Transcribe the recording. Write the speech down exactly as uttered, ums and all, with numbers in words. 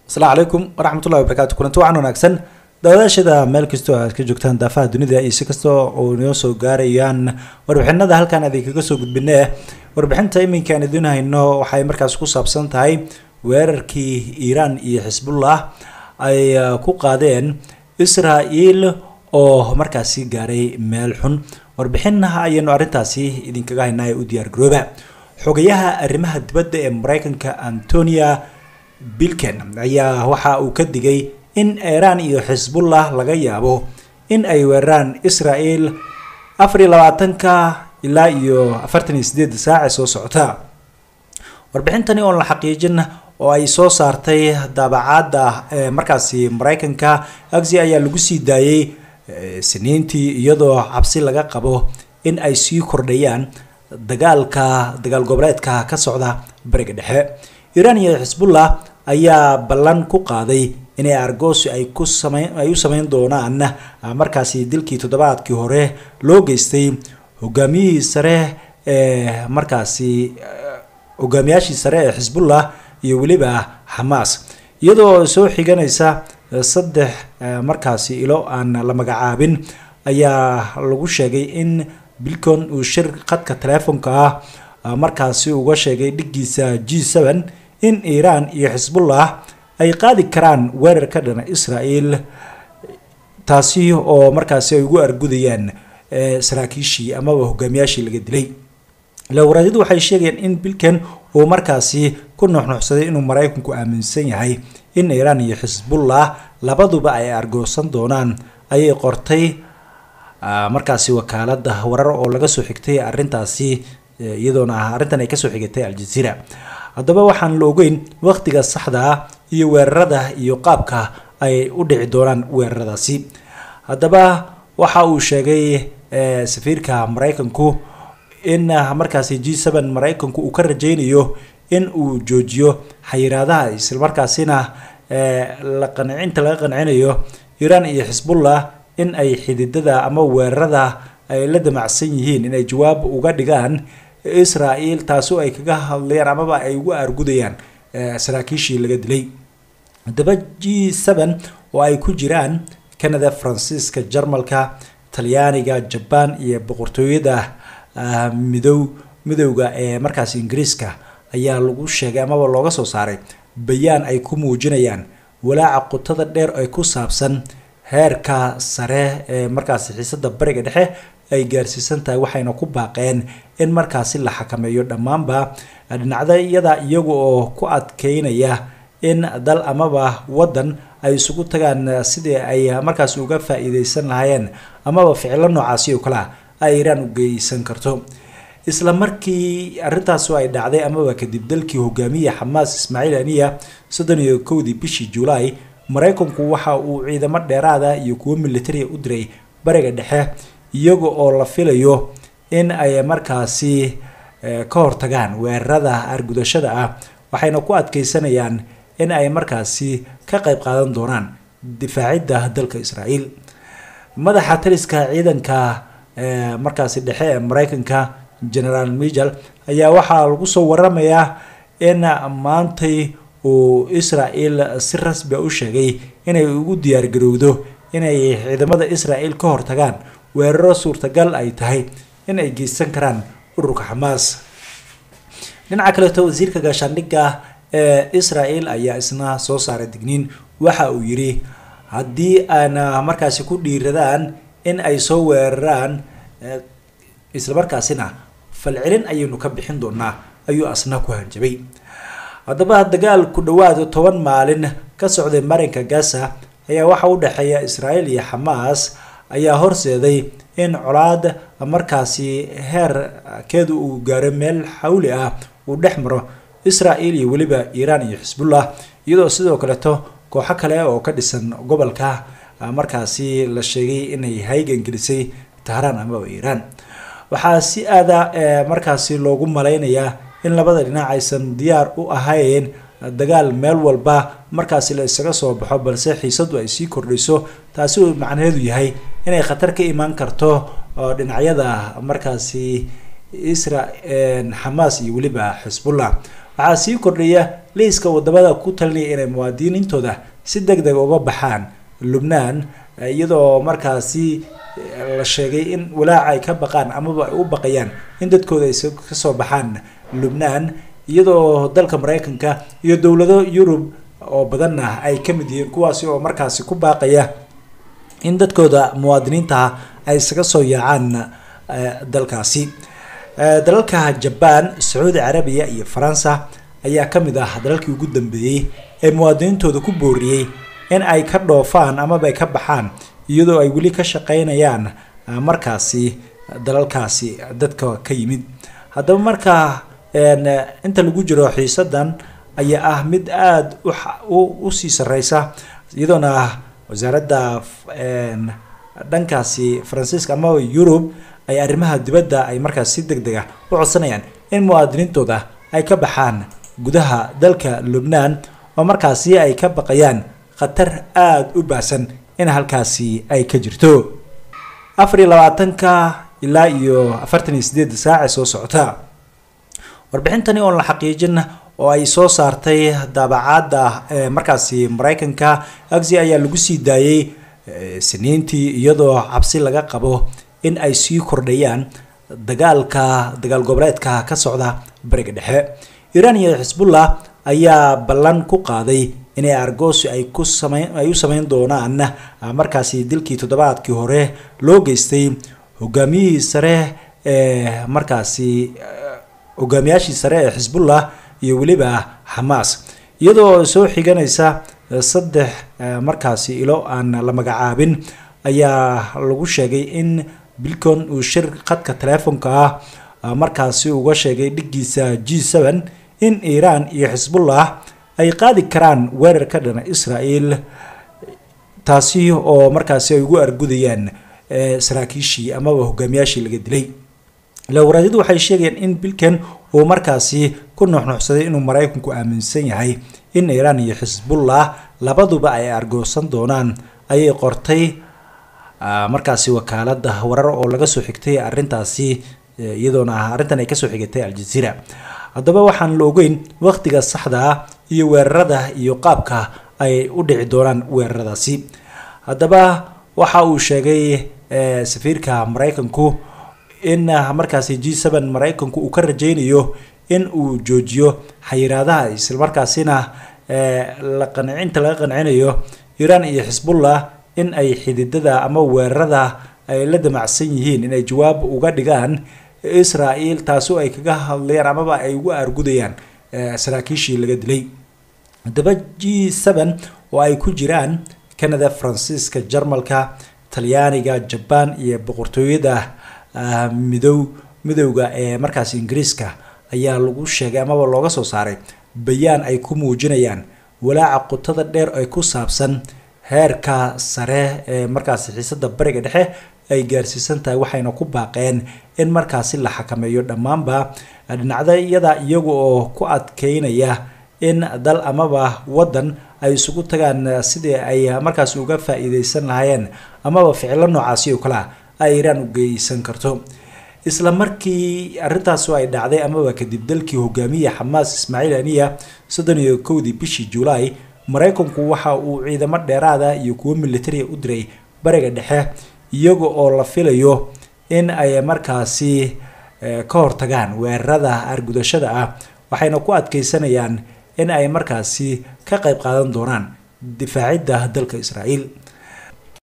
السلام عليكم ورحمة الله وبركاته. كنتوا عنا نكسن دawashada meel kasto aad ka joogtaan daafaha dunida iyo si kasto oo noo soo gaarayaan warbixinada halkan aad kaga soo gudbinay warbixinta iminka aan idin hayno waxay markaas ku saabsan tahay weerarkii Iran iyo Hezbollah ay ku qaadeen Israel oo markaasi gaaray meel xun warbixinaha ayaynu arintaasi idin kaga haynay u diyaar garooba xogayaha arrimaha dibadda ee Mareykanka Antonia Blinken ayaa waxa uu ka digay in Iran iyo Hezbollah laga yaabo in ay weeraraan Israel afar iyo labaatanka ilaa iyo afartan iyo sideed saac soo socota warbixintani oo la xaqiijin oo ay soo saartay daabacada markaasi Mareykanka Axios ayaa lagu sii daayay siniintii iyadoo cabsi laga qabo in ay sii kordhayaan dagaalka dagaal goboleedka ka socda bariga dhexe Iran iyo Hezbollah ayaa ballan ku qaaday inay argos ay ku sameyn ay u sameyn doonaan markaasi dilkii toddobaadkii hore loo geystay hogaamiyihii sare ee markaasi hogaamiyaashii sare ee Hezbollah iyo waliba Hamas iyadoo soo xiganaysa saddex markaasi ilo aan la magacaabin ayaa lagu sheegay in Blinken uu shir qadka telefoonka ah markaasi uga sheegay dhigiisa G seven in Iran iyo Hezbollah ay qaadi karaan weerar ka dhan Israel taasi oo markaasi ay ugu argudayaan saraakiishii ama hogaamiyaashii laga dilay lawradidu waxay sheegeen in Blinken uu markaasi ku nuuxnuuxsaday inuu Mareykanku aaminsan yahay in Iran iyo Hezbollah labaduba ay argoosan doonaan ayay qortay markaasi wakaalada warar oo laga soo xigtay arintaasi iyadoona arintan ay ka soo xigtay Al Jazeera haddaba waxaan la ogeyn waqtiga saxda ah iyo weerarada iyo qaabka ay u dhici doonaan weeraradaasi haddaba waxa uu sheegay safiirka Mareykanku in markaasi G seven Mareykanku uu ka rajaynayo in uu joojiyo xayiraadaha isla markaasina la qancinta laga qancinayo Iran iyo Hezbollah in ay xididada ama weerarada ay la damacsan yihiin in ay jawaab uga dhigaan Israel taasoo ay kaga hadlayaan ama ay ugu argudayaan saraakiishii laga dilay haddaba G seven oo ay ku jiraan Canada, Faransiiska, Jarmalka, Talyaaniga, Japan iyo boqortooyada midow midowga ee markaas Ingiriiska ayaa lagu sheegay ama looga soo saaray bayaan ay ku muujinayaan walaaca qotada dheer ay ku saabsan heerka sare ee markaas xiisada bariga dhexe ay gaarsiisan tahay waxayna ku baaqeen in markaasi la xakameeyo dhamaanba dhinacyada iyaga oo ku adkeynaya in dal amaba wadan ay isugu tagaan sidii ay markaas uga faa'iideysan lahaayeen amaba ficilo noocaasi oo kala ay Iran u geysan karto isla markii arintaas ay dhacday amaba kadib dalkii hogaamiyaha Hamas Ismail Haniyeh soddon iyo kowdii bishii July Mareykanku waxa uu ciidamo dheeraada iyo kuwa military u diray bariga dhexe iyaga oo la filayo in ay markaasi ka hortagaan weerarada argudashada ah waxayna ku adkeysanayaan in ay markaasi ka qayb qaadan doonaan difaacidda dalka Israel madaxa taliska ciidanka markaasi dhexe ee Mareykanka General Major ayaa waxa lagu soo waramayaa in maantay uu Israel si rasmi ah u sheegay inay ugu diyaar garowdo inay ciidamada Israel ka hortagaan weeraro suurtagal ay tahay in ay geysan karaan ururka Hamas dhinaca kale wasiirka gaashaandhigga ee Israel ayaa isna soo saaray digniin waxa uu yiri haddii aan markaasi ku dhiiradaan in ay soo weeraraan isla markaasina falcelin ayaynu ka bixin doonaa ayuu asna ku hanjabay haddaba dagaal ku dhawaad toban maalin ka socday marinka Gaza ayaa waxa u dhaxeeya Israel iyo Hamas ayaa horseeday in colaad markaasi heer keedu uu gaaro meel xawli ah uu dhexmaro Israel iyo waliba Iran iyo Hezbollah iyadoo sidoo kale to kooxo kale oo ka dhisan gobolka markaasi la sheegay inay haygan gelisay Tehran ama Iran waxa si aada markaasi loogu maleynayaa in labada dhinac aysan diyaar u ahayn dagaal meel walba markaasi la isaga soo baxo balse xiisadu ay sii kordhiso taasi oo macnaheedu yahay inay khatar ka iman karto dhinacyada markaasi Israel Hamas iyo waliba Hezbollah waxaa sii kordhiya liiska wadamada ku talinaya inay muwaadiniintooda si degdeg uga baxaan Lubnaan iyadoo markaasi la sheegay in walaaca ay ka baqaan amaba ay u baqayaan in dadkooda ay ka soo baxaan Lubnaan iyadoo dalka Mareykanka iyo dawlado Yurub oo badan ay ka mid yihiin kuwaasi oo markaasi ku baaqaya in dadkooda muwaadiniinta ay isaga soo yaacaan dalkaasi. dalalka Japan, Saudi Arabia iyo Faransa ayaa ka mid ah dalalkii ugu dambeeyay ee muwaadiniintooda ku booriyay in ay ka dhoofaan ama ay ka baxaan iyadoo ay wali ka shaqeynayaan markaasi dalalkaasi dadka ka yimid. haddaba marka inta lagu jiro xiisadan ayaa ah mid aad u sii sareysa iyadoona wasaaradda dhankaasi Faransiiska ama Yurub ay arrimaha dibadda ay markaas si degdeg ah u codsanayaan in muwaadiniintooda ay ka baxaan gudaha dalka Lubnaan oo markaasi ay ka baqayaan khatar aad u baasan in halkaasi ay ka jirto. afar iyo labaatanka ilaa iyo afartan iyo sideed saac soo socota. warbixintani oo la xaqiijin oo ay soo saartay daabacada markaasi Mareykanka Axios ayaa lagu sii daayay Siniintii iyadoo cabsi laga qabo in ay sii kordhayaan dagaalka dagaal goboleedka ka socda Bariga Dhexe. Iran iyo Hezbollah ayaa ballan ku qaaday inay argoosi ay ku sameyn ay u sameyn doonaan markaasi dilkii toddobaadkii hore loo geystay hogaamiyihii sare ee markaasi hogaamiyaashii sare ee Hezbollah iyo waliba Hamas iyadoo soo xiganaysa saddex markaasi ilo aan la magacaabin ayaa lagu sheegay in Bilkon uu shir khadka telefoonka ah markaasi uga sheegay dhigiisa G seven in Iran iyo Hezbollah ay qaadi karaan weerar ka dhan Israel taasi oo markaasi ay ugu argudayaan saraakiishii ama hogaamiyaashii laga dilay. lawradidu waxay sheegeen in Bilkon uu markaasi ku nuuxnuuxsaday inuu Mareykanku aaminsan yahay in Iran iyo Hezbollah labaduba ay argoosan doonaan ayay qortay markaasi wakaaladda warar oo laga soo xigtay arintaasi iyadoona arintan ay ka soo xigatay Al Jazeera. haddaba waxaan la ogeyn waqtiga saxda ah iyo weerarada iyo qaabka ay u dhici doonaan weeraradaasi. haddaba waxa uu sheegay safiirka Mareykanku in markaasi G seven Mareykanku uu ka rajaynayo in uu joojiyo xayiraadaha isla markaasina la qancinta laga qancinayo Iran iyo Hezbollah in ay xididada ama weerarada ay la damacsan yihiin in ay jawaab uga dhigaan Israel taasoo ay kaga hadlayaan ama ay ugu argudayaan saraakiishii laga dilay. haddaba G seven oo ay ku jiraan Canada, Faransiiska, Jarmalka, Talyaaniga, Japan iyo boqortooyada midow midowga ee markaas Ingiriiska ayaa lagu sheegay ama looga soo saaray bayaan ay ku muujinayaan walaaca qotada dheer ay ku saabsan heerka sare ee markaas xiisada Bariga Dhexe ay gaarsiisan tahay waxayna ku baaqeen in markaas la xakameeyo dhamaanba dhinacyada iyaga oo ku adkeynaya in dal amaba wadan ay isugu tagaan sidii ay markaas uga faa'iideysan lahaayeen amaba ficilo noocaasi oo kala ay Iran u geysan karto. isla markii arintaas ay dhacday amaba kadib dalkii hogaamiyaha Hamas Ismail Haniyeh soddon iyo kowdii bishii July Mareykanku waxa uu ciidamo dheeraada iyo kuwo military u diray Bariga Dhexe iyaga oo la filayo in ay markaasi ka hortagaan weerarada argudashada ah waxayna ku adkeysanayaan in ay markaasi ka qayb qaadan doonaan difaacidda dalka Israel.